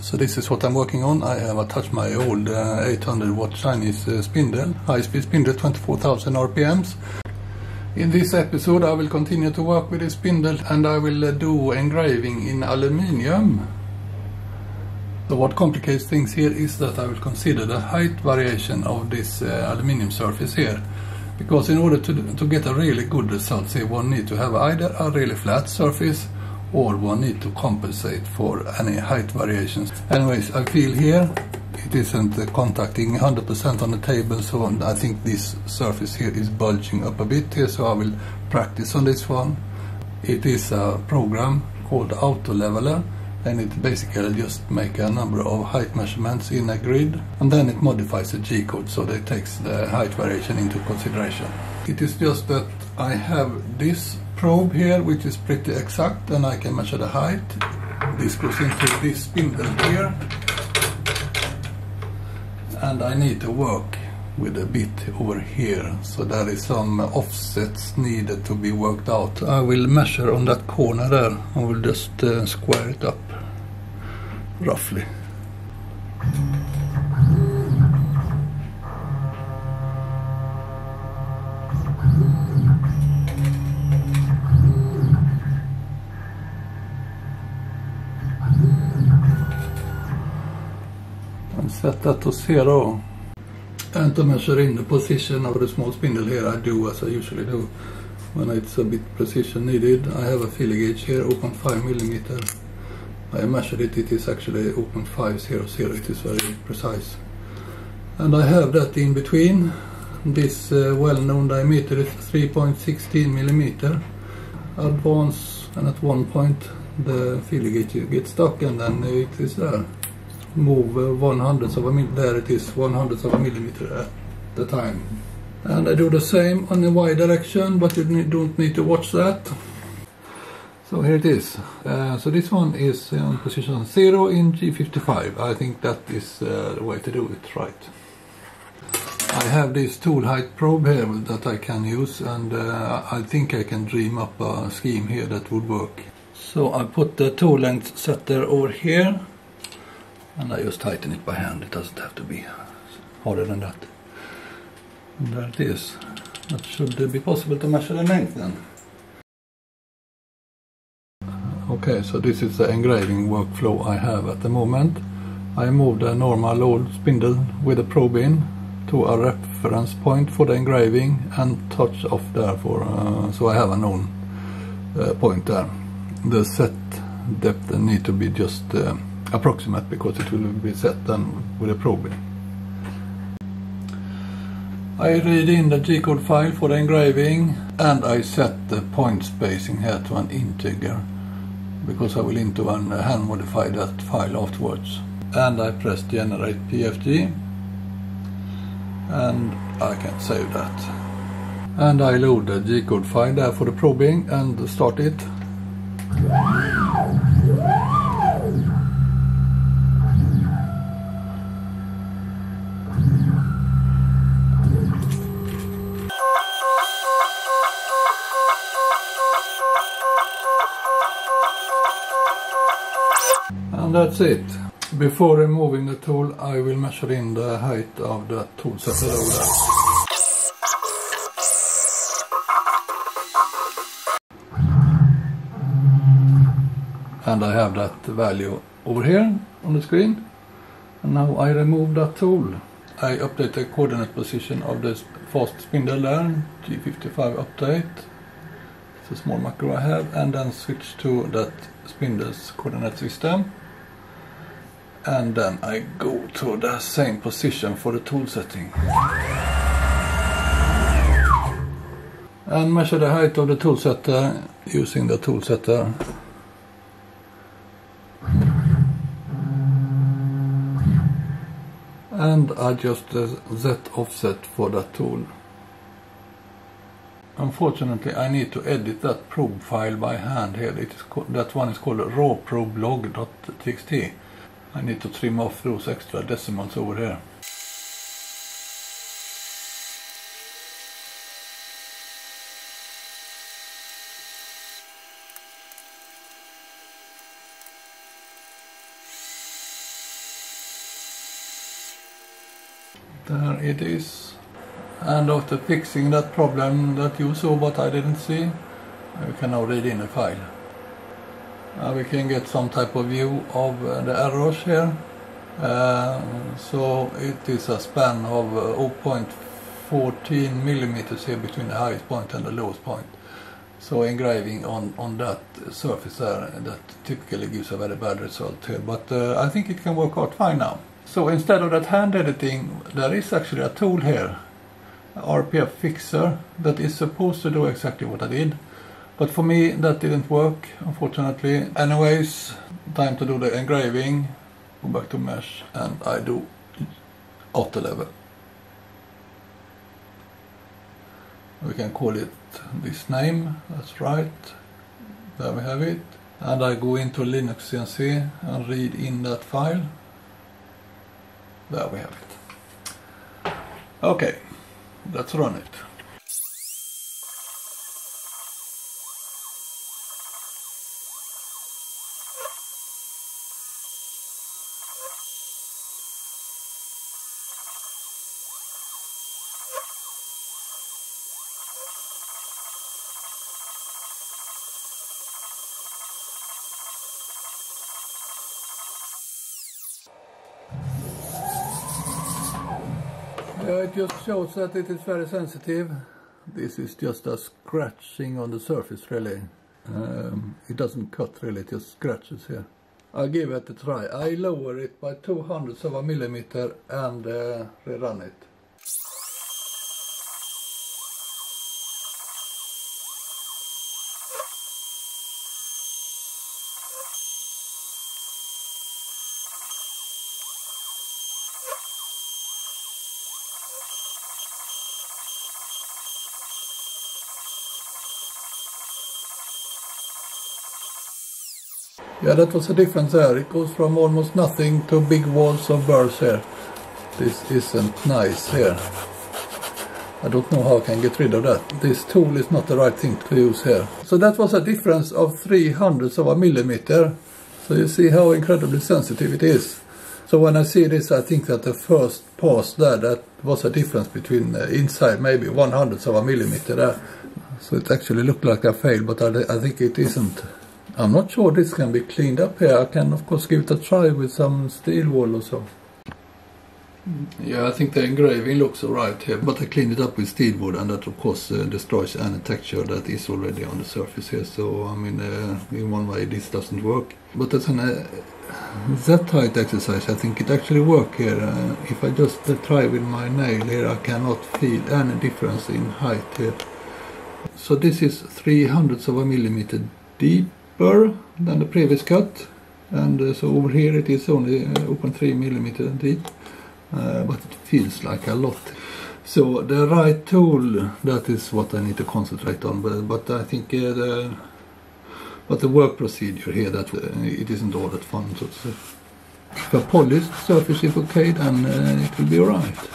So this is what I'm working on. I have attached my old 800 watt Chinese spindle, high-speed spindle, 24,000 RPMs. In this episode I will continue to work with this spindle and I will do engraving in aluminium. So what complicates things here is that I will consider the height variation of this aluminium surface here. Because in order to get a really good result, say one need to have either a really flat surface or one need to compensate for any height variations. Anyways, I feel here it isn't contacting 100% on the table, so I think this surface here is bulging up a bit here, so I will practice on this one. It is a program called Autoleveller, and it basically just makes a number of height measurements in a grid, and then it modifies the G-code so that it takes the height variation into consideration. It is just that I have this probe here which is pretty exact and I can measure the height. This goes into this spindle here, and I need to work with a bit over here, so there is some offsets needed to be worked out. I will measure on that corner there. I will just square it up roughly. And set that to 0. And to measure in the position of the small spindle here, I do as I usually do when it's a bit precision needed. I have a feeler gauge here, 0.5 millimeter. I measured it, it is actually 0.500, it is very precise. And I have that in between. This well-known diameter is 3.16 millimeter. Advance, and at one point the feeler gauge gets stuck and then it is there. Move 1/100 of a millimeter, there it is, 1/100 of a millimeter at the time. And I do the same on the Y direction, but you don't need to watch that. So here it is. So this one is on position 0 in G55. I think that is the way to do it, right. I have this tool height probe here that I can use, and I think I can dream up a scheme here that would work. So I put the tool length setter over here, and I just tighten it by hand. It doesn't have to be harder than that. And there it is. That should be possible to measure the length then. Okay, so this is the engraving workflow I have at the moment. I moved a normal old spindle with a probe in to a reference point for the engraving and touch off there for so I have a known point there. The set depth need to be just approximate because it will be set then with a probe in. I read in the G-code file for the engraving and I set the point spacing here to an integer because I will into and hand modify that file afterwards. And I press generate PFG and I can save that. And I load the G-code file there for the probing and start it. And that's it. Before removing the tool, I will measure in the height of the tool setter over there. And I have that value over here on the screen. And now I remove that tool. I update the coordinate position of the fast spindle there, G55 update. It's a small macro I have, and then switch to that spindle's coordinate system. And then I go to the same position for the tool setting. And measure the height of the tool setter using the tool setter. And adjust the Z offset for that tool. Unfortunately, I need to edit that probe file by hand here. That one is called rawproblog.txt. I need to trim off those extra decimals over here. There it is. And after fixing that problem that you saw but I didn't see, we can now read in the file. We can get some type of view of the errors here. So it is a span of 0.14 millimeters here between the highest point and the lowest point. So engraving on that surface there, that typically gives a very bad result here, but I think it can work out fine now. So instead of that hand editing, there is actually a tool here, RPF fixer, that is supposed to do exactly what I did. But for me that didn't work, unfortunately. Anyways, time to do the engraving. Go back to mesh and I do Autoleveller. We can call it this name, that's right. There we have it. And I go into Linux CNC and read in that file. There we have it. Okay, let's run it. It just shows that it is very sensitive. This is just a scratching on the surface really. It doesn't cut really, it just scratches here. I'll give it a try. I lower it by 200ths of a millimeter and rerun it. Yeah, that was a difference there. It goes from almost nothing to big walls of burrs here. This isn't nice here. I don't know how I can get rid of that. This tool is not the right thing to use here. So that was a difference of 300ths of a millimeter. So you see how incredibly sensitive it is. So when I see this, I think that the first pass there, that was a difference between inside maybe 100ths of a millimeter there. So it actually looked like I failed, but I think it isn't. I'm not sure this can be cleaned up here. I can of course give it a try with some steel wool or so. Yeah, I think the engraving looks alright here, but I cleaned it up with steel wool, and that of course destroys any texture that is already on the surface here. So I mean, in one way this doesn't work. But as an Z-height exercise, I think it actually works here. If I just try with my nail here, I cannot feel any difference in height here. So this is 300ths of a millimeter deeper than the previous cut, and so over here it is only 0.3 millimeter deep, but it feels like a lot. So the right tool, that is what I need to concentrate on, but I think the work procedure here, that it isn't all that fun, so to say. If a polished surface is okay, then it will be alright.